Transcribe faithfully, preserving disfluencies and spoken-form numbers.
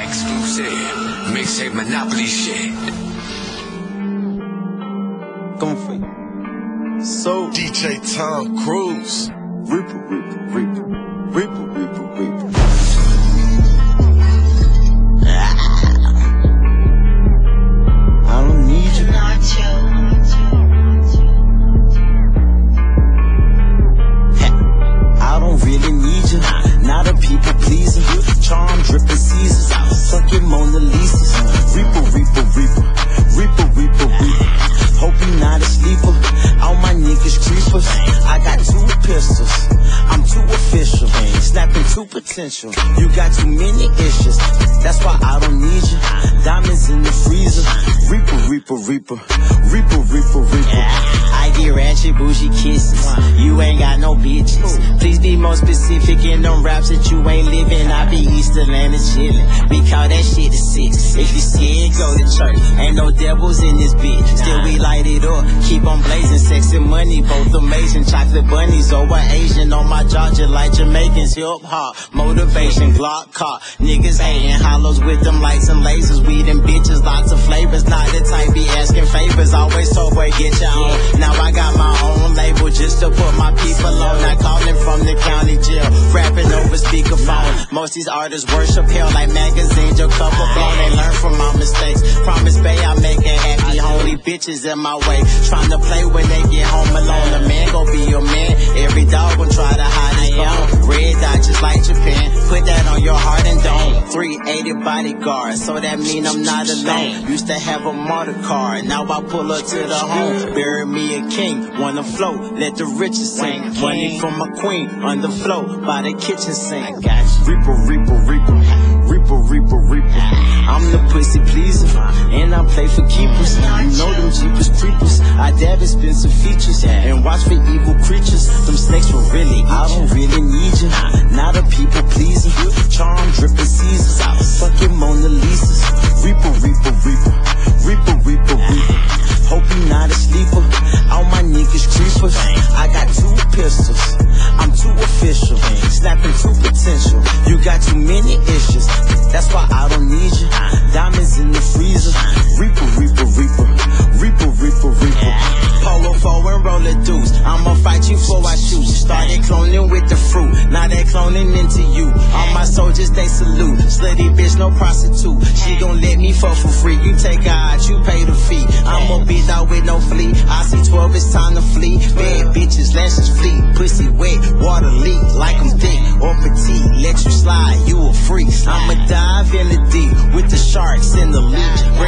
Exclusive. Mixtape Monopoly shit. Come for you. So D J Tom Cruise. Reaper, Reaper, Reaper, Reaper, Reaper, Reaper. I don't need you. I don't really need you. Not a people pleaser. Charm dripping Caesars. Fucking Mona Lisa's. Reaper, Reaper, Reaper. Reaper, Reaper, Reaper. Hope you not a sleeper. All my niggas creepers. I got two pistols. I'm too official. Snapping too potential. You got too many issues. That's why I don't need you. Diamonds in the freezer. Reaper, Reaper, Reaper. Reaper, Reaper, Reaper. I get ratchet, bougie kisses. You ain't got no bitches. Please be more specific in them raps that you ain't living. I be East Atlanta chillin'. We call that shit a six. If you scared, go to church. Ain't no devils in this bitch. Still we light it up. Keep on blazing, sex and money. Both amazing. Chocolate bunnies over Asian. On my Georgia like Jamaicans. Hip hop, motivation, Glock car. Niggas hating hollows with them lights and lasers. Weed and bitches, lots of flavors. Not the type be asking favors. Always told boy get your own. Now I got my own label just to put my people on. Not calling from the county jail, rapping over speakerphone. Most these artists worship hell like magazines. Your couple blown, they learn from my mistakes. Promise Bay, I make it happy. Only bitches in my way, trying to play when they get home alone. The man gon' be your man. Every dog gon' try to hide his bone. Red dot just like Japan. Put that on your heart and dome. three eighty bodyguard, so that mean I'm not alone. Used to have a martyr card, now I pull up to the home. Bury me a king, wanna float, let the riches sing. Money from my queen, on the float, by the kitchen sink. Reaper, Reaper, Reaper. Reaper, Reaper, Reaper. I'm the pussy pleaser, and I play for keepers. You know them cheapest creepers. I dab expensive features, and watch for evil creatures. Them snakes will really eat you. I don't really need you. Not a people pleaser. Charm dripping Caesars. Fucking Mona Lisa's. Reaper, Reaper, Reaper. Reaper, Reaper, Reaper. Hope you not a sleeper. All my niggas creepers. I got two pistols. I'm too official. Snapping too potential. You got too many issues. That's why I don't need you. Diamonds in the freezer. Reaper, Reaper, Reaper. Reaper, Reaper, Reaper. Polo four and roll a deuce. I'ma fight you before I shoot. Started cloning with the fruit. Now they cloning into you. All my soldiers, they salute. Slutty bitch, no prostitute. She gon' let me fuck for free. You take her out, you pay the fee. I'm a bitch out with no flea. I see twelve, it's time to flee. Bad bitches, lashes flee. Pussy wet, water leak. Like I'm thick or petite. Let you slide, you a freak. I'ma dive in the deep with the sharks in the leech.